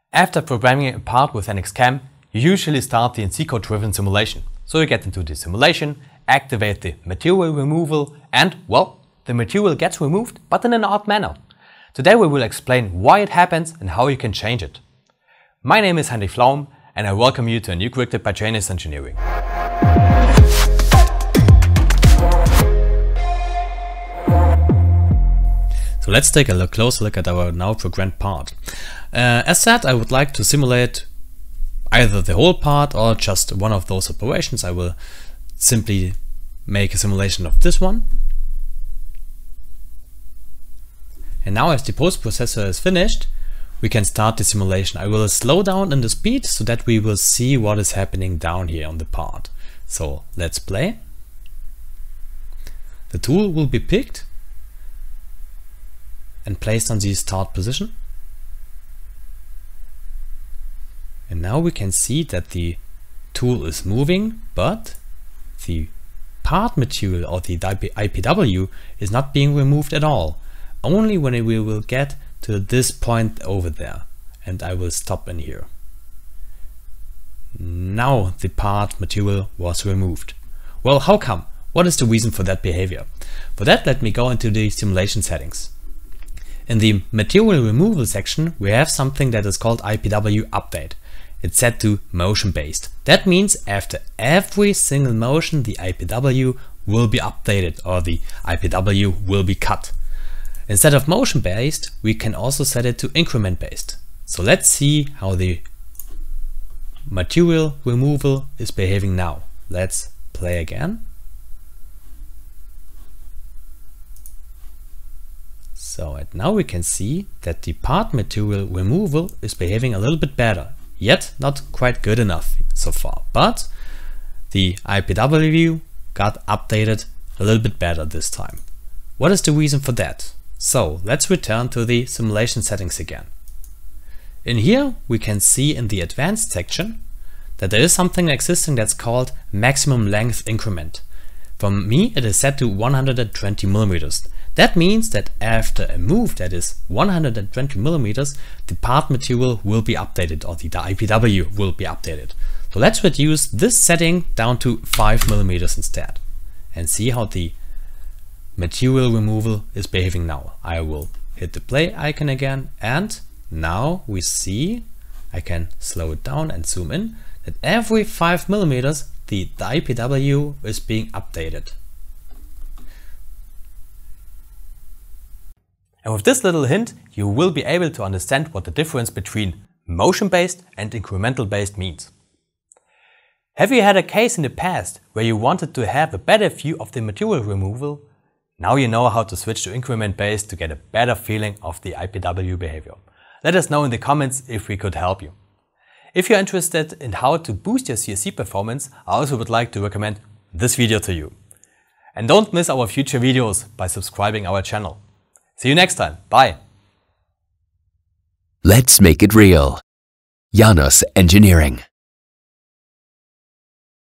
After programming a part with NX you usually start the NC code-driven simulation. So you get into the simulation, activate the material removal and, well, the material gets removed, but in an odd manner. Today we will explain why it happens and how you can change it. My name is Heinrich Flaum and I welcome you to a new QuickTip by JANUS Engineering. So let's take a closer look at our now programmed part. As said, I would like to simulate either the whole part or just one of those operations. I will simply make a simulation of this one. And now as the post-processor is finished, we can start the simulation. I will slow down in the speed so that we will see what is happening down here on the part. So let's play. The tool will be picked and placed on the start position. And now we can see that the tool is moving, but the part material or the IPW is not being removed at all. Only when we will get to this point over there. And I will stop in here. Now the part material was removed. Well, how come? What is the reason for that behavior? For that, let me go into the simulation settings. In the material removal section, we have something that is called IPW update. It's set to motion based. That means after every single motion, the IPW will be updated or the IPW will be cut. Instead of motion based, we can also set it to increment based. So let's see how the material removal is behaving now. Let's play again. So now we can see that the part material removal is behaving a little bit better, yet not quite good enough so far. But the IPW got updated a little bit better this time. What is the reason for that? So let's return to the simulation settings again. In here we can see in the advanced section that there is something existing that's called maximum length increment. For me it is set to 120 millimeters. That means that after a move that is 120 millimeters, the part material will be updated or the IPW will be updated. So let's reduce this setting down to 5 millimeters instead and see how the material removal is behaving now. I will hit the play icon again and now we see, I can slow it down and zoom in, that every 5 millimeters the IPW is being updated. And with this little hint, you will be able to understand what the difference between motion-based and incremental-based means. Have you had a case in the past where you wanted to have a better view of the material removal? Now you know how to switch to increment-based to get a better feeling of the IPW behavior. Let us know in the comments if we could help you. If you're interested in how to boost your CSE performance, I also would like to recommend this video to you. And don't miss our future videos by subscribing our channel. See you next time. Bye. Let's make it real. JANUS Engineering.